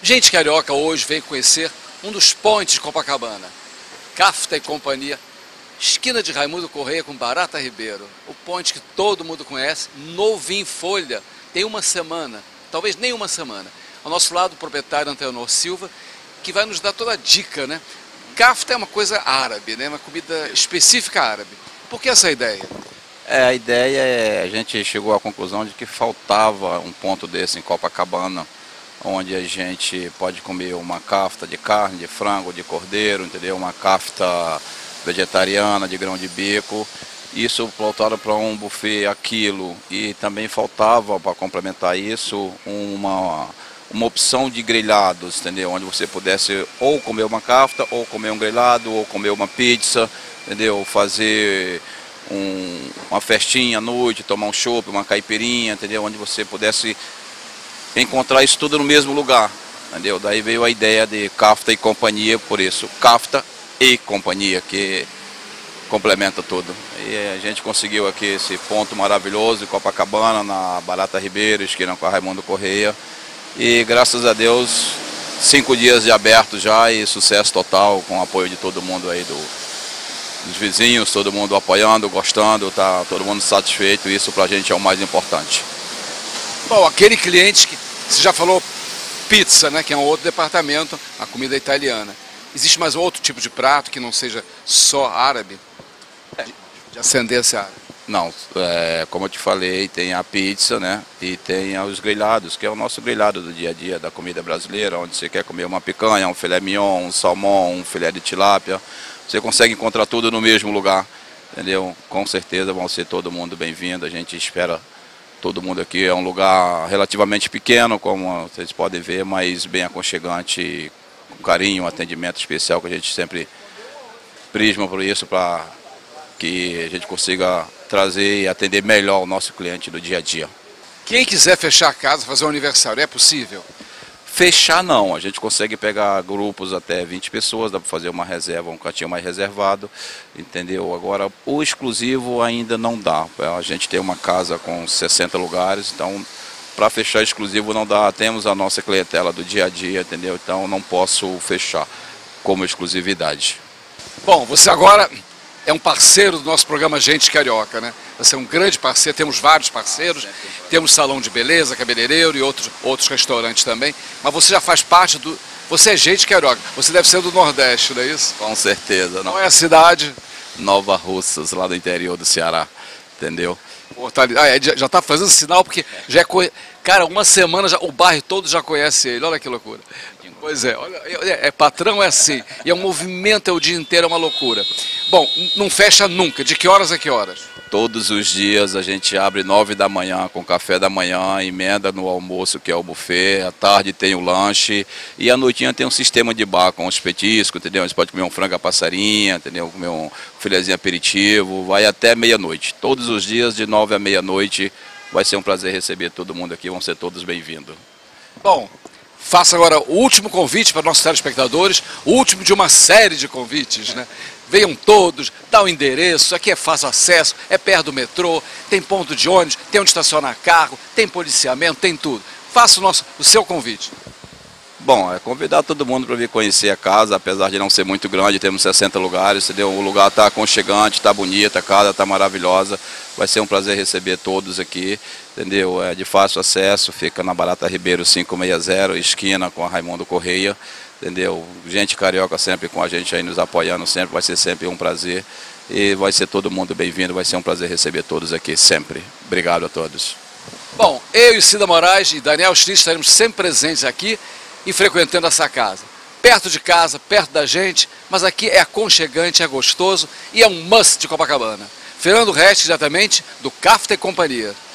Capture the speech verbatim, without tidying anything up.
Gente carioca hoje veio conhecer um dos pontes de Copacabana. Kafta e Companhia, esquina de Raimundo Correia com Barata Ribeiro. O ponte que todo mundo conhece, novinho em folha, tem uma semana, talvez nem uma semana. Ao nosso lado o proprietário Antenor Silva, que vai nos dar toda a dica, né? Kafta é uma coisa árabe, né? Uma comida específica árabe. Por que essa ideia? É, a ideia é, a gente chegou à conclusão de que faltava um ponto desse em Copacabana, onde a gente pode comer uma kafta de carne, de frango, de cordeiro, entendeu? Uma kafta vegetariana, de grão de bico. Isso voltado para um buffet a quilo. E também faltava, para complementar isso, uma, uma opção de grelhados, entendeu? Onde você pudesse ou comer uma kafta, ou comer um grelhado, ou comer uma pizza, entendeu? Fazer um, uma festinha à noite, tomar um chopp, uma caipirinha, entendeu? Onde você pudesse encontrar isso tudo no mesmo lugar, entendeu? Daí veio a ideia de Kafta e Companhia, por isso, Kafta e Companhia, que complementa tudo. E a gente conseguiu aqui esse ponto maravilhoso em Copacabana, na Barata Ribeiro, esquina com a Raimundo Correia. E graças a Deus, cinco dias de aberto já e sucesso total, com o apoio de todo mundo aí, do, dos vizinhos, todo mundo apoiando, gostando, tá todo mundo satisfeito, e isso pra gente é o mais importante. Bom, aquele cliente que você já falou pizza, né, que é um outro departamento, a comida italiana. Existe mais outro tipo de prato que não seja só árabe? De, de ascendência árabe? Não, é, como eu te falei, tem a pizza, né, e tem os grelhados, que é o nosso grelhado do dia a dia da comida brasileira, onde você quer comer uma picanha, um filé mignon, um salmão, um filé de tilápia. Você consegue encontrar tudo no mesmo lugar, entendeu? Com certeza vão ser todo mundo bem-vindo, a gente espera todo mundo aqui. É um lugar relativamente pequeno, como vocês podem ver, mas bem aconchegante, com carinho, um atendimento especial que a gente sempre prisma por isso, para que a gente consiga trazer e atender melhor o nosso cliente do dia a dia. Quem quiser fechar a casa, fazer um aniversário, é possível? Fechar não, a gente consegue pegar grupos até vinte pessoas, dá para fazer uma reserva, um cantinho mais reservado, entendeu? Agora, o exclusivo ainda não dá, a gente tem uma casa com sessenta lugares, então para fechar exclusivo não dá, temos a nossa clientela do dia a dia, entendeu? Então não posso fechar como exclusividade. Bom, você agora é um parceiro do nosso programa Gente Carioca, né? Você é um grande parceiro, temos vários parceiros, temos salão de beleza, cabeleireiro e outros, outros restaurantes também, mas você já faz parte do... Você é Gente Carioca, você deve ser do Nordeste, não é isso? Com certeza. Não é a cidade? Nova Russas, lá do interior do Ceará, entendeu? Pô, tá ali. Ah, é, já está fazendo sinal, porque já é... Co... Cara, uma semana já, o bairro todo já conhece ele, olha que loucura. Pois é, olha, é, é patrão é assim, e é um movimento, é o dia inteiro, é uma loucura. Bom, não fecha nunca, de que horas a que horas? Todos os dias a gente abre nove da manhã com café da manhã, emenda no almoço que é o buffet, à tarde tem o lanche e à noitinha tem um sistema de bar com os petiscos, entendeu? Você pode comer um frango a passarinha, entendeu? Comer um filezinho aperitivo, vai até meia-noite. Todos os dias de nove à meia-noite, vai ser um prazer receber todo mundo aqui, vão ser todos bem-vindos. Bom, faço agora o último convite para nossos telespectadores, o último de uma série de convites, né? Venham todos, dá o endereço, aqui é fácil acesso, é perto do metrô, tem ponto de ônibus, tem onde estacionar carro, tem policiamento, tem tudo. Faça o, nosso, o seu convite. Bom, é convidar todo mundo para vir conhecer a casa, apesar de não ser muito grande, temos sessenta lugares, entendeu? O lugar está aconchegante, está bonita, a casa está maravilhosa, vai ser um prazer receber todos aqui, entendeu? É de fácil acesso, fica na Barata Ribeiro quinhentos e sessenta, esquina com a Raimundo Correia, entendeu? Gente carioca sempre com a gente aí nos apoiando sempre, vai ser sempre um prazer e vai ser todo mundo bem-vindo, vai ser um prazer receber todos aqui sempre. Obrigado a todos. Bom, eu e Cida Moraes e Daniel Stritch estaremos sempre presentes aqui e frequentando essa casa. Perto de casa, perto da gente, mas aqui é aconchegante, é gostoso e é um must de Copacabana. Fernando Reste, diretamente do Kafta e Companhia.